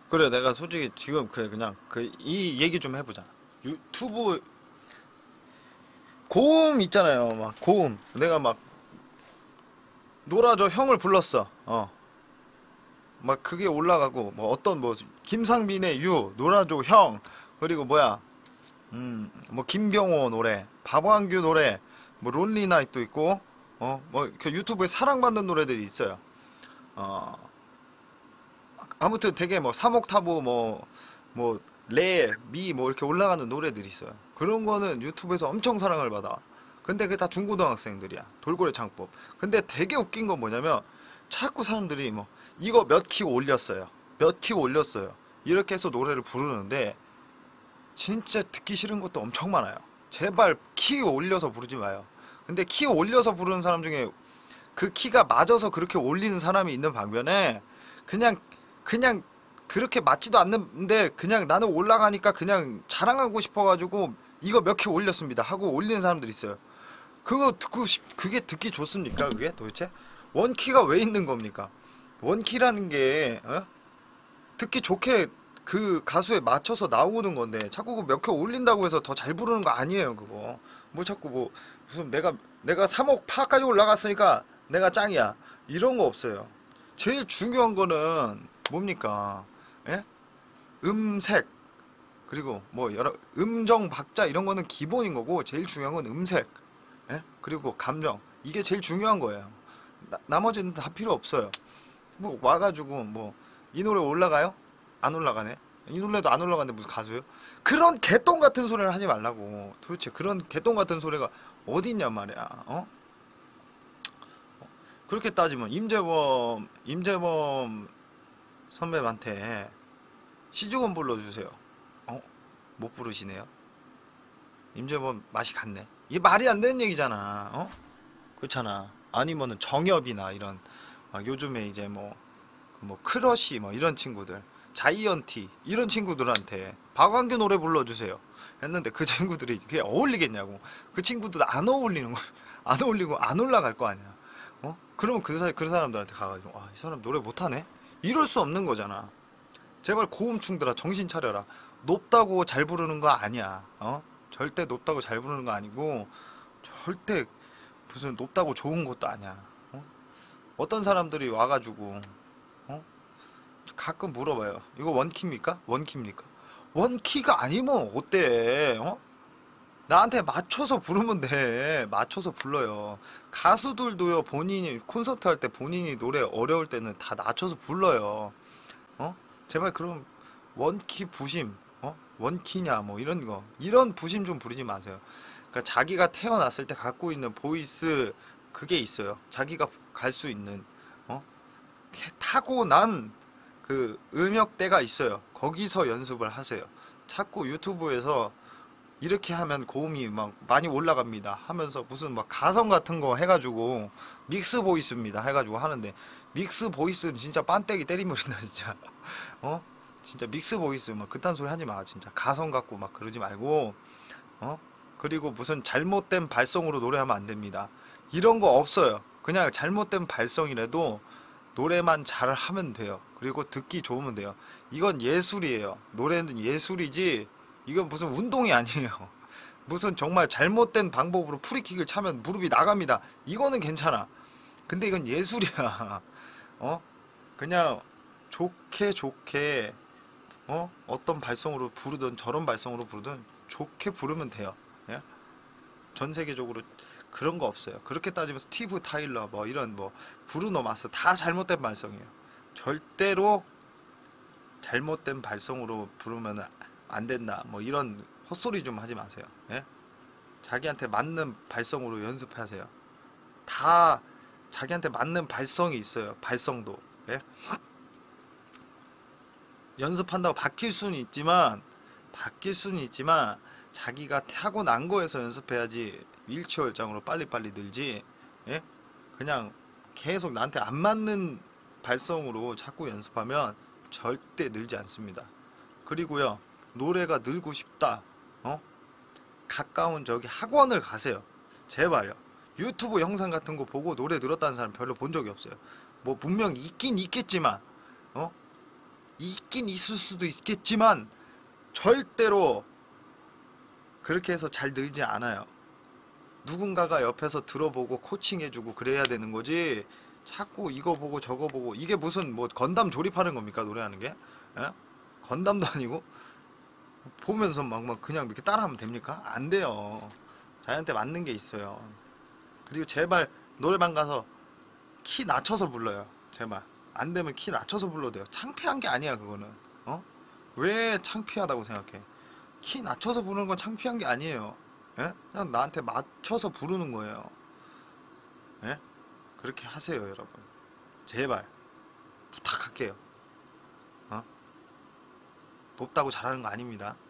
그래, 내가 솔직히 지금 그냥 이 얘기 좀 해보자. 유튜브 고음 있잖아요. 막 고음. 내가 막 놀아줘 형을 불렀어. 막 그게 올라가고 뭐 어떤 뭐 김상빈의 유 놀아줘 형 그리고 뭐야 뭐 김병호 노래 박완규 노래 뭐 론리 나잇도 있고 뭐 그 유튜브에 사랑받는 노래들이 있어요. 어 아무튼 되게 뭐 사목타보 뭐 레, 미 뭐 이렇게 올라가는 노래들이 있어요. 그런 거는 유튜브에서 엄청 사랑을 받아. 근데 그게 다 중고등학생들이야. 돌고래 창법. 근데 되게 웃긴 건 뭐냐면 자꾸 사람들이 뭐 이거 몇 키 올렸어요. 몇 키 올렸어요. 이렇게 해서 노래를 부르는데 진짜 듣기 싫은 것도 엄청 많아요. 제발 키 올려서 부르지 마요. 근데 키 올려서 부르는 사람 중에 그 키가 맞아서 그렇게 올리는 사람이 있는 반면에 그냥 그냥 그렇게 맞지도 않는데 그냥 나는 올라가니까 그냥 자랑하고 싶어가지고 이거 몇 키 올렸습니다 하고 올리는 사람들 있어요. 그거 듣고 그게 듣기 좋습니까? 그게 도대체 원키가 왜 있는 겁니까? 원키라는 게 듣기 좋게 그 가수에 맞춰서 나오는 건데 자꾸 그 몇 개 올린다고 해서 더 잘 부르는 거 아니에요 그거. 뭐 자꾸 뭐 무슨 내가 3억 파까지 올라갔으니까 내가 짱이야 이런 거 없어요. 제일 중요한 거는 뭡니까? 예? 음색 그리고 뭐 여러 음정 박자 이런 거는 기본인 거고 제일 중요한 건 음색 그리고 감정 이게 제일 중요한 거예요. 나머지는 다 필요 없어요. 뭐 와가지고 뭐 이 노래 올라가요? 안 올라가네. 이 노래도 안 올라가는데 무슨 가수예요? 그런 개똥 같은 소리를 하지 말라고. 도대체 그런 개똥 같은 소리가 어디 있냔 말이야. 그렇게 따지면 임재범 선배한테 시주건 불러주세요. 어? 못 부르시네요. 임재범 맛이 갔네. 이게 말이 안 되는 얘기잖아. 그렇잖아. 아니면은 정엽이나 이런 요즘에 이제 뭐 크러쉬 뭐 이런 친구들 자이언티 이런 친구들한테 박완규 노래 불러주세요 했는데 그 친구들이 그게 어울리겠냐고. 그 친구들 안 어울리는 거 안 어울리고 안 올라갈 거 아니야. 그러면 그 사람들한테 가가지고 이 사람 노래 못하네 이럴 수 없는 거잖아. 제발 고음충들아 정신 차려라. 높다고 잘 부르는 거 아니야. 절대 높다고 잘 부르는 거 아니고 절대 무슨 높다고 좋은 것도 아니야. 어떤 사람들이 와가지고 어? 가끔 물어봐요. 이거 원키입니까? 원키입니까? 원키가 아니면 어때? 나한테 맞춰서 부르면 돼. 맞춰서 불러요. 가수들도요, 본인이 콘서트 할 때 본인이 노래 어려울 때는 다 낮춰서 불러요. 제발 그럼 원키 부심, 원키냐, 뭐 이런 거. 이런 부심 좀 부리지 마세요. 그러니까 자기가 태어났을 때 갖고 있는 보이스, 그게 있어요. 자기가 갈 수 있는, 어? 타고난 그 음역대가 있어요. 거기서 연습을 하세요. 자꾸 유튜브에서 이렇게 하면 고음이 막 많이 올라갑니다 하면서 무슨 막 가성 같은 거 해가지고 믹스 보이스입니다 해가지고 하는데 믹스 보이스는 진짜 빤때기 때리물이다 진짜. 어? 진짜 믹스 보이스 막 그딴 소리 하지 마. 진짜 가성 갖고 막 그러지 말고. 어? 그리고 무슨 잘못된 발성으로 노래하면 안 됩니다. 이런 거 없어요. 그냥 잘못된 발성이라도 노래만 잘 하면 돼요. 그리고 듣기 좋으면 돼요. 이건 예술이에요. 노래는 예술이지 이건 무슨 운동이 아니에요. 무슨 정말 잘못된 방법으로 프리킥을 차면 무릎이 나갑니다. 이거는 괜찮아. 근데 이건 예술이야. 어? 그냥 좋게 좋게 어떤 발성으로 부르든 저런 발성으로 부르든 좋게 부르면 돼요. 예? 전 세계적으로 그런 거 없어요. 그렇게 따지면 스티브 타일러 뭐 이런 뭐 브루노 마스 다 잘못된 발성이에요. 절대로 잘못된 발성으로 부르면 안 된다. 뭐 이런 헛소리 좀 하지 마세요. 예? 자기한테 맞는 발성으로 연습하세요. 다 자기한테 맞는 발성이 있어요. 발성도. 예? 연습한다고 바뀔 수는 있지만 자기가 타고난 거에서 연습해야지 일취월장으로 빨리빨리 늘지. 예? 그냥 계속 나한테 안 맞는 발성으로 자꾸 연습하면 절대 늘지 않습니다. 그리고요, 노래가 늘고 싶다. 가까운 저기 학원을 가세요. 제발요. 유튜브 영상 같은 거 보고 노래 늘었다는 사람 별로 본 적이 없어요. 뭐 분명 있긴 있겠지만 어? 있긴 있을 수도 있겠지만 절대로 그렇게 해서 잘 늘지 않아요. 누군가가 옆에서 들어보고 코칭해주고 그래야 되는 거지. 자꾸 이거 보고 저거 보고 이게 무슨 뭐 건담 조립하는 겁니까 노래하는 게? 예? 건담도 아니고 보면서 막 그냥 이렇게 따라하면 됩니까? 안 돼요. 자기한테 맞는 게 있어요. 그리고 제발 노래방 가서 키 낮춰서 불러요. 제발 안 되면 키 낮춰서 불러도 돼요. 창피한 게 아니야 그거는. 어? 왜 창피하다고 생각해? 키 낮춰서 부르는 건 창피한 게 아니에요. 예? 그냥 나한테 맞춰서 부르는 거예요. 예? 그렇게 하세요, 여러분. 제발 부탁할게요. 어? 높다고 잘하는 거 아닙니다.